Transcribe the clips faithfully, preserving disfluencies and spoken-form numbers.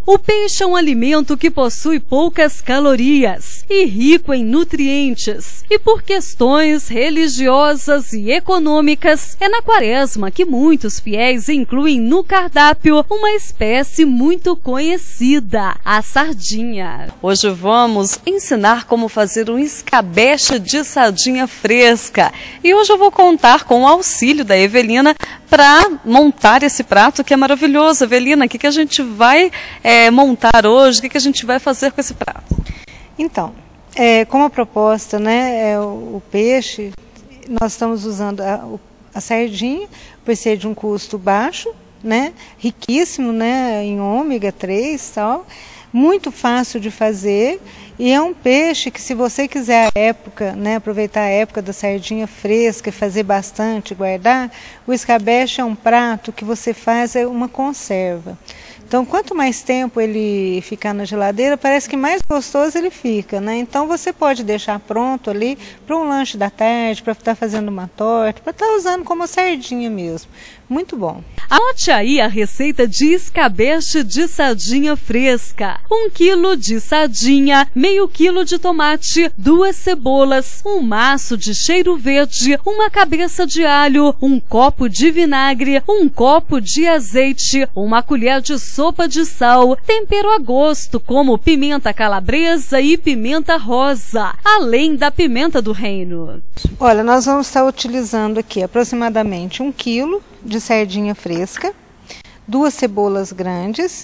O peixe é um alimento que possui poucas calorias e rico em nutrientes. E por questões religiosas e econômicas, é na quaresma que muitos fiéis incluem no cardápio uma espécie muito conhecida, a sardinha. Hoje vamos ensinar como fazer um escabeche de sardinha fresca. E hoje eu vou contar com o auxílio da Evelina para montar esse prato que é maravilhoso. Evelina, o que, que a gente vai é, montar hoje? O que, que a gente vai fazer com esse prato? Então, é, como a proposta, né, é o, o peixe, nós estamos usando a, a sardinha, por ser de um custo baixo, né, riquíssimo, né, em ômega três e tal, muito fácil de fazer, e é um peixe que, se você quiser a época, né, aproveitar a época da sardinha fresca e fazer bastante, guardar, o escabeche é um prato que você faz é uma conserva. Então, quanto mais tempo ele ficar na geladeira, parece que mais gostoso ele fica, né? Então, você pode deixar pronto ali para um lanche da tarde, para estar fazendo uma torta, para estar usando como sardinha mesmo. Muito bom. Anote aí a receita de escabeche de sardinha fresca. Um quilo de sardinha, meio quilo de tomate, duas cebolas, um maço de cheiro verde, uma cabeça de alho, um copo de vinagre, um copo de azeite, uma colher de sopa de sal, tempero a gosto, como pimenta calabresa e pimenta rosa, além da pimenta do reino. Olha, nós vamos estar utilizando aqui aproximadamente um quilo de sardinha fresca, duas cebolas grandes,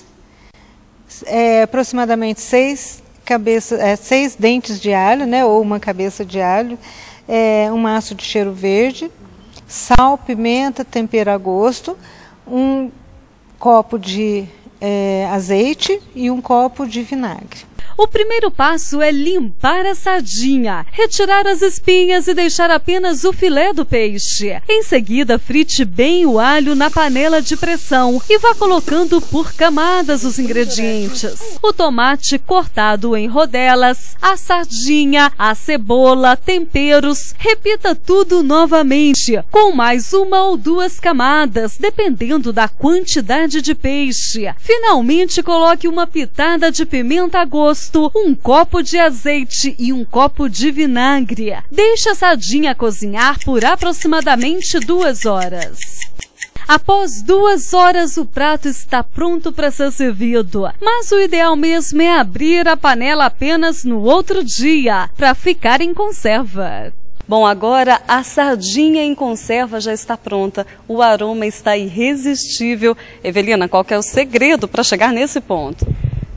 é, aproximadamente seis, cabeça, é, seis dentes de alho, né, ou uma cabeça de alho, é, um maço de cheiro verde, sal, pimenta, tempero a gosto, um copo de é, azeite e um copo de vinagre. O primeiro passo é limpar a sardinha, retirar as espinhas e deixar apenas o filé do peixe. Em seguida, frite bem o alho na panela de pressão e vá colocando por camadas os ingredientes. O tomate cortado em rodelas, a sardinha, a cebola, temperos. Repita tudo novamente, com mais uma ou duas camadas, dependendo da quantidade de peixe. Finalmente, coloque uma pitada de pimenta a gosto, um copo de azeite e um copo de vinagre. Deixe a sardinha cozinhar por aproximadamente duas horas. Após duas horas, o prato está pronto para ser servido. Mas o ideal mesmo é abrir a panela apenas no outro dia, para ficar em conserva. Bom, agora a sardinha em conserva já está pronta. O aroma está irresistível. Evelina, qual que é o segredo para chegar nesse ponto?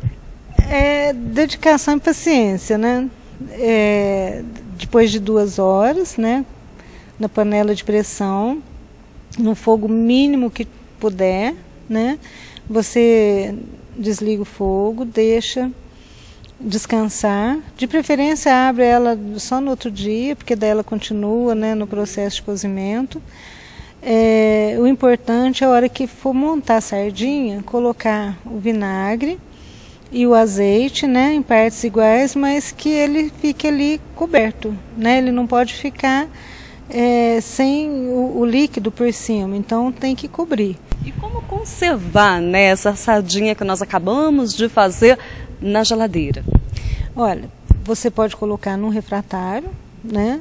É dedicação e paciência, né? É, depois de duas horas, né? Na panela de pressão, no fogo mínimo que puder, né? Você desliga o fogo, deixa descansar. De preferência, abre ela só no outro dia, porque daí ela continua, né, no processo de cozimento. É, o importante é a hora que for montar a sardinha, colocar o vinagre e o azeite, né, em partes iguais, mas que ele fique ali coberto, né? Ele não pode ficar é, sem o, o líquido por cima, então tem que cobrir. E como conservar, né, essa sardinha que nós acabamos de fazer na geladeira? Olha, você pode colocar num refratário, né,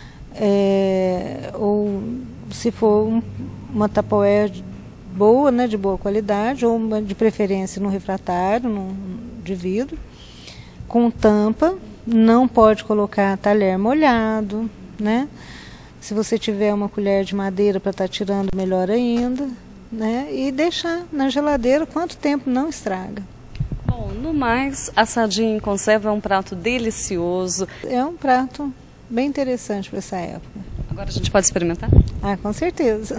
é, ou se for um, uma tapoé boa, né, de boa qualidade, ou uma, de preferência no refratário, num, de vidro, com tampa. Não pode colocar talher molhado, né? Se você tiver uma colher de madeira para estar tirando, melhor ainda, né? E deixar na geladeira, quanto tempo não estraga. Bom, no mais, a sardinha em conserva é um prato delicioso. É um prato bem interessante para essa época. Agora a gente pode experimentar? Ah, com certeza.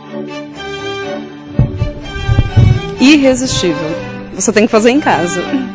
Irresistível. Você tem que fazer em casa.